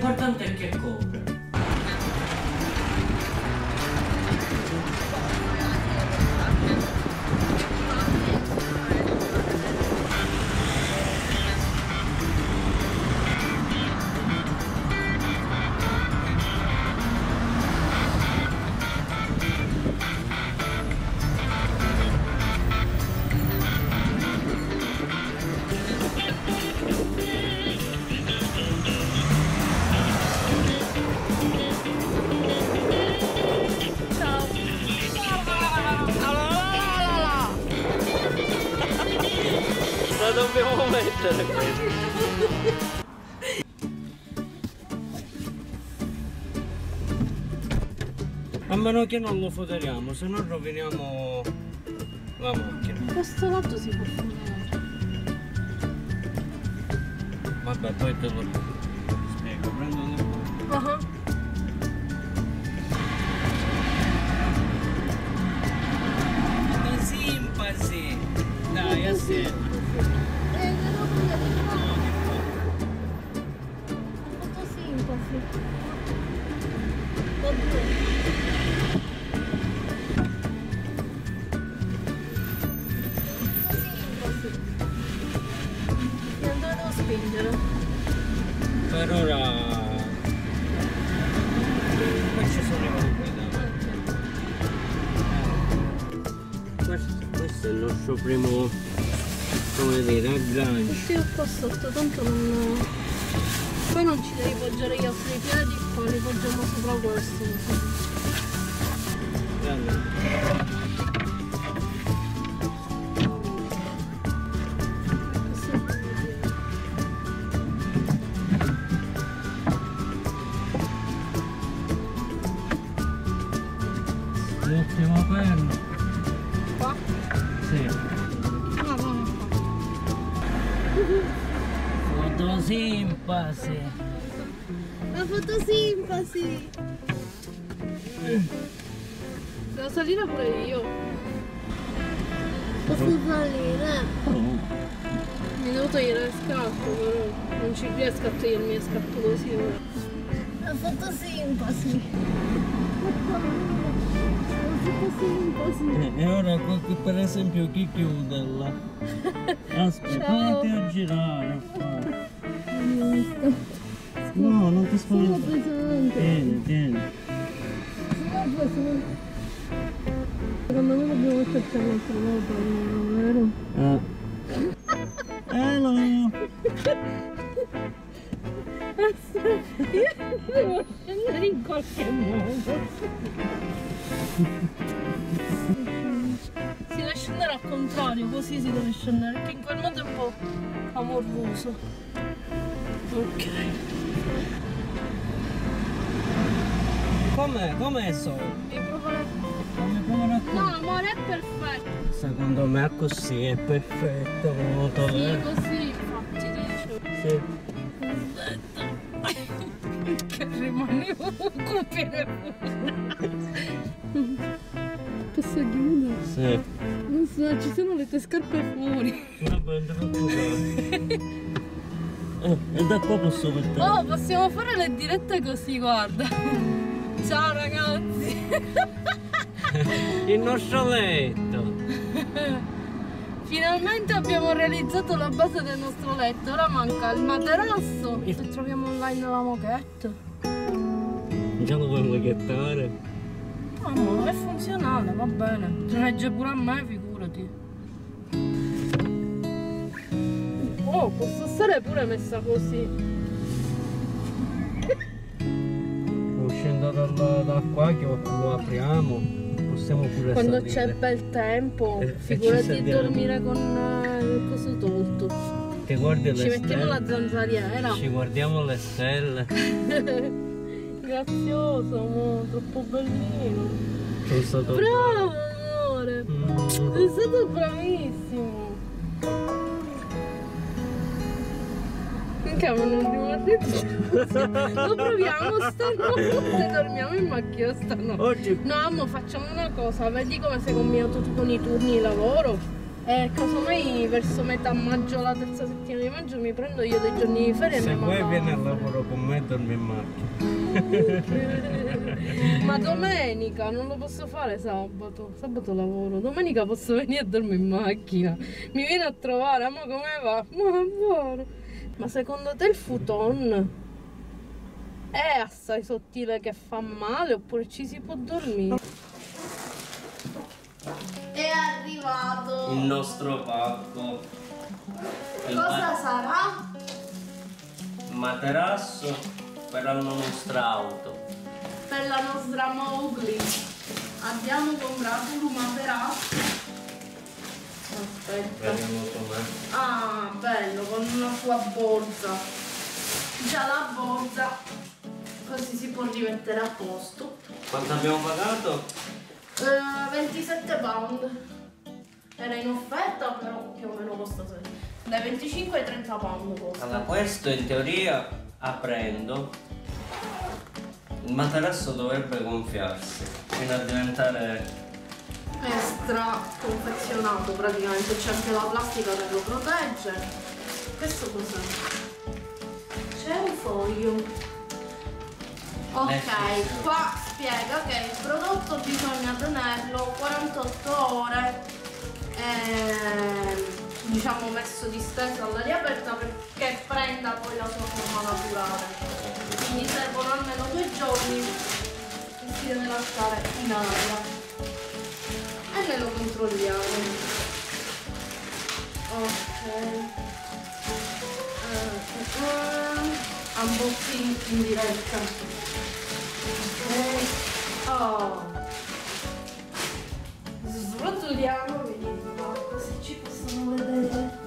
l'importante è che copre. La dobbiamo mettere questo. A meno che non lo fotteriamo, se no roviniamo la macchina. Questo lato si può fare. Vabbè, poi te lo spiego, prendo un po'. Simpasi! Dai, assieme! Per ora poi ci sono i compiti. Questo è il nostro primo, come dire, aggancio. Sì, qua sotto, tanto non... Poi non ci devi poggiare gli altri piedi, poi li poggiamo sopra questo. L'ultimo perno. Qua? Sì. No, no, Fotosimpasi. la fotosimpasi! Devo salire pure io. Posso salire? Mi devo togliere le scarpe, però non ci riesco a togliermi le scarpe così ora. La fotosimpasi! E ora per esempio chi chiude là? Aspetta, metti a girare qua. No, non ti spaventare. Tieni, tieni. Secondo me dobbiamo metterci un'altra volta, vero? Hello! Io devo scendere in qualche modo. Si deve scendere al contrario, così si deve scendere, perché in quel modo è un po' amorvoso. Ok. Com'è so? Devi provare. Come provare a No, amore, è perfetto. Secondo me così è perfetto come Sì, motore. così infatti dicevo. Sì. Che rimanevo con Posso chiudere? Sì. Non so, ci sono le tue scarpe fuori. Vabbè, non ti preoccupare. E da qua posso mettere. Oh, possiamo fare le dirette così, guarda. Ciao ragazzi. Il nostro letto. Finalmente abbiamo realizzato la base del nostro letto. Ora manca il materasso. Se troviamo online la moquette. Già lo puoi machettare. No, è funzionale, va bene. Regge pure a me, figurati. Oh, posso stare pure messa così. Uscendo da qua che lo apriamo, possiamo pure Quando salire. c'è bel tempo, E ci figurati sediamo. dormire con il coso tolto. Che guardi le Ci mettiamo stelle. la zanzariera. Ci guardiamo le stelle. Grazioso, amore, troppo bellino. Sono stato Bravo, amore. Sei stato bravissimo. Minchia, ma non rimane. Lo proviamo stanotte, dormiamo in macchina stanotte. Oggi No, amore, facciamo una cosa, vedi come sei combinato tu con i turni di lavoro? Casomai verso metà maggio, la terza settimana di maggio, mi prendo io dei giorni di ferie e Se andiamo vuoi a vieni al lavoro con me e dormi in macchina. Ma domenica non lo posso fare sabato. Sabato lavoro. Domenica posso venire a dormire in macchina. Mi viene a trovare, ma come va? Ma buono. Ma secondo te il futon è assai sottile che fa male oppure ci si può dormire? È arrivato Il nostro pacco. Cosa sarà? Materasso per la nostra auto. Per la nostra Mowgli abbiamo comprato un materasso. Aspetta. Vediamo com'è. Ah, bello, con una sua borsa. Già la borsa, così si può rimettere a posto. Quanto abbiamo pagato? 27 pound. Era in offerta, però più o meno costa dai 25 ai 30 pound costa. Allora, questo in teoria, aprendo, il materasso dovrebbe gonfiarsi fino a diventare... Extra confezionato praticamente, c'è anche la plastica che lo protegge. Questo cos'è? C'è un foglio. Ok, qua spiega che il prodotto bisogna tenerlo 48 ore diciamo messo disteso all'aria aperta perché prenda poi la sua forma naturale. Quindi servono almeno 2 giorni che si deve lasciare in aria. E ne lo controlliamo. Ok. Unboxing in diretta. Ok. Oh. Srotoliamo, vediamo così ci possono vedere.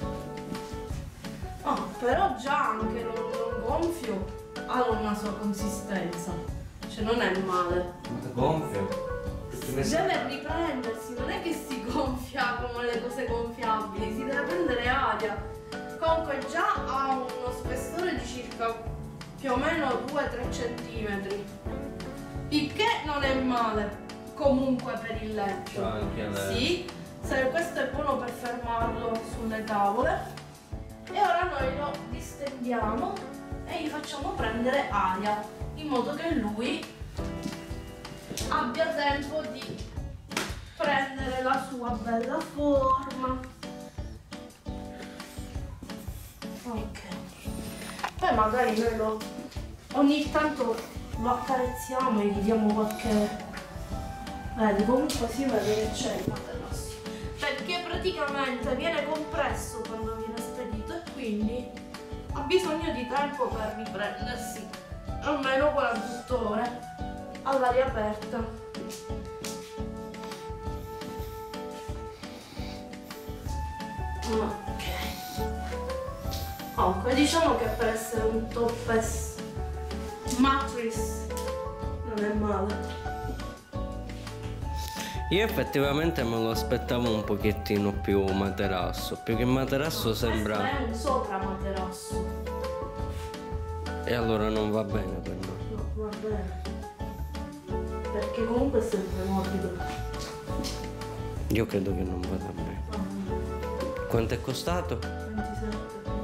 Oh, però già anche lo gonfio ha una sua consistenza. Cioè non è male. Gonfio? Deve riprendersi, non è che si gonfia come le cose gonfiabili, si deve prendere aria. Comunque già ha uno spessore di circa più o meno 2-3 cm. Il che non è male comunque per il letto. Sì, questo è buono per fermarlo sulle tavole. E ora noi lo distendiamo e gli facciamo prendere aria in modo che lui abbia tempo di prendere la sua bella forma. Ok. Poi magari noi ogni tanto lo accarezziamo e gli diamo qualche... Vedi, comunque si vede che c'è il materasso. Perché praticamente viene compresso quando viene spedito e quindi ha bisogno di tempo per riprendersi. Almeno 48 ore all'aria aperta. Ok. Comunque diciamo che per essere un topless mattress non è male. Io effettivamente me lo aspettavo un pochettino più materasso, più che materasso sembra... Questo è un sopra materasso. E allora non va bene per noi. No, va bene. Perché comunque è sempre morbido. Io credo che non vada bene. Quanto è costato? 27.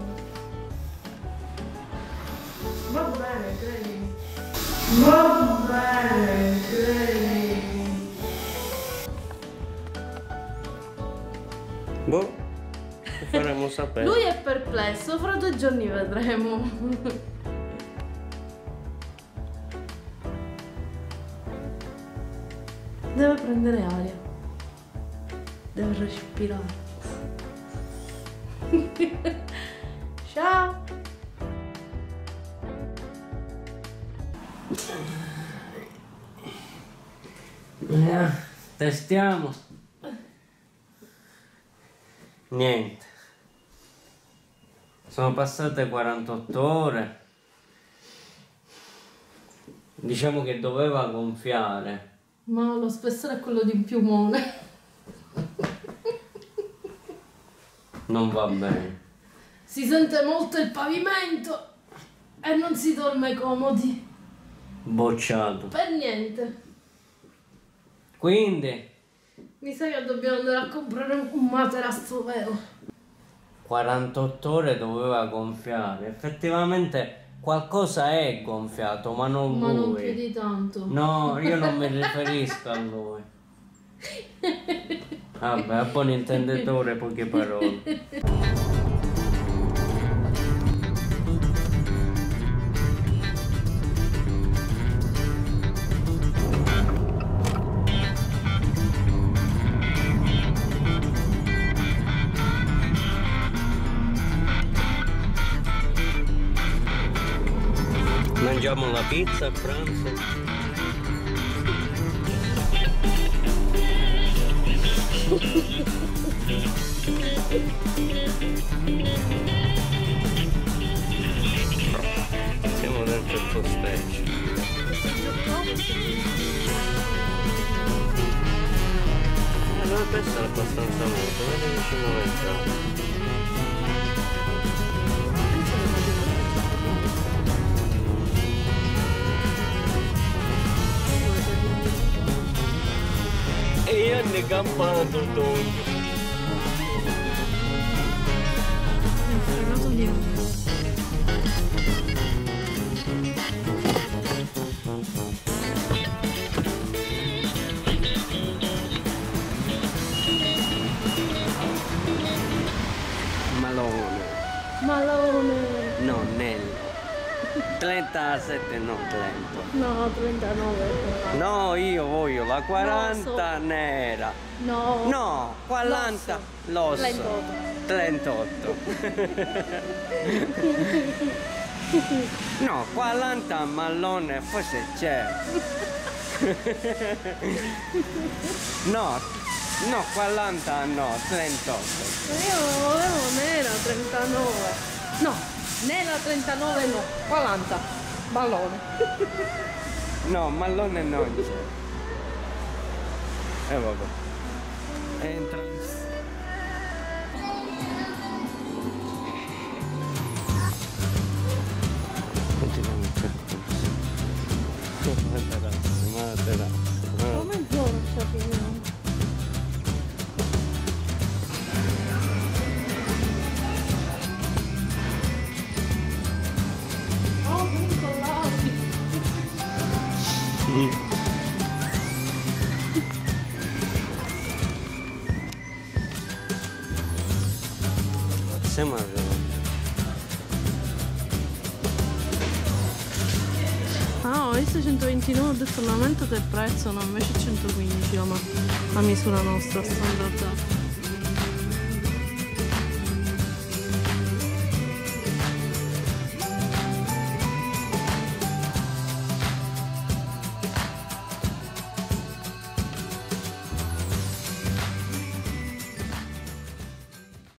Va bene, credimi. Va bene, credimi. Boh, lo faremo sapere. Lui è perplesso, fra 2 giorni vedremo. Deve prendere aria. Deve respirare. Ciao. Testiamo. Niente. Sono passate 48 ore. Diciamo che doveva gonfiare. Ma lo spessore è quello di un piumone. Non va bene. Si sente molto il pavimento e non si dorme comodi. Bocciato. Per niente. Quindi Mi sa che dobbiamo andare a comprare un materasso vero. 48 ore doveva gonfiare. Effettivamente qualcosa è gonfiato, ma non Ma non lui. più di tanto. No, io non mi riferisco a lui. Vabbè, a buon intenditore, poche parole. Mangiamo la pizza a pranzo. Siamo dentro il posteggi. Dovrebbe essere abbastanza molto, vedi vicino all'entrata. E io ne campano tutto. Malone. No, Nello. 37 no, 30. No, 39. No, io voglio la 40 nera. No. No, 40 l'osso. 38. No, 40 mallone forse c'è. No, 40 no, 38. Io volevo nera 39. No, nera 39 no, 40. Ballone. No, mallone non c'è. E vabbè. Entra. Continuiamo il percorso. Materasso. Come giorcia fino? Oh, incollati. Siamo arrivati. Ah, ho visto 129, ho detto l'aumento del prezzo, no, invece 115 la misura nostra standard.